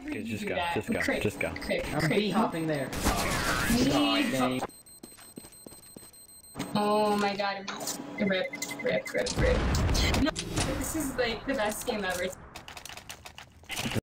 Okay, did you just do go, that? just go, Crick, just go. crick, I'm crick. B-hopping there. Me. Oh my god, rip, rip, rip, rip. No, this is like the best game ever.